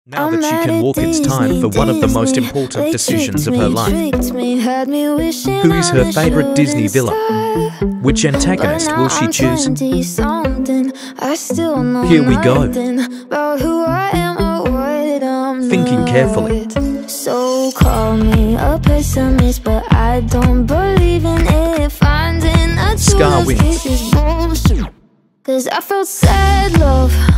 Now that she can walk, it's time for one of the most important decisions of her life. Who is her favorite Disney villain? Which antagonist will she choose? Here we go. Thinking carefully. So call me a pessimist, but I don't believe in it. Finding a Scar wins. 'Cause I felt sad love